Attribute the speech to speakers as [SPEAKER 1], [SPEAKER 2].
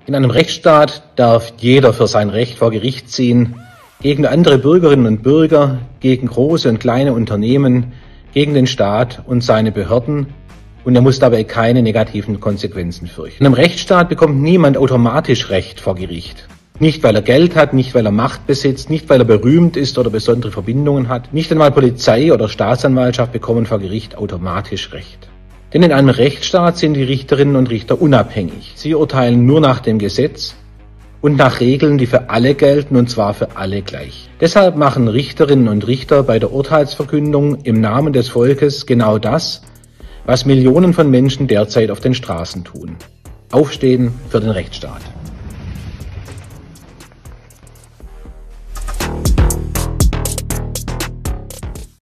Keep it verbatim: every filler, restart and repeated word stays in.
[SPEAKER 1] In einem Rechtsstaat darf jeder für sein Recht vor Gericht ziehen, gegen andere Bürgerinnen und Bürger, gegen große und kleine Unternehmen, gegen den Staat und seine Behörden, und er muss dabei keine negativen Konsequenzen fürchten. In einem Rechtsstaat bekommt niemand automatisch Recht vor Gericht. Nicht, weil er Geld hat, nicht, weil er Macht besitzt, nicht, weil er berühmt ist oder besondere Verbindungen hat. Nicht einmal Polizei oder Staatsanwaltschaft bekommen vor Gericht automatisch Recht. Denn in einem Rechtsstaat sind die Richterinnen und Richter unabhängig. Sie urteilen nur nach dem Gesetz und nach Regeln, die für alle gelten, und zwar für alle gleich. Deshalb machen Richterinnen und Richter bei der Urteilsverkündung im Namen des Volkes genau das, was Millionen von Menschen derzeit auf den Straßen tun: Aufstehen für den Rechtsstaat.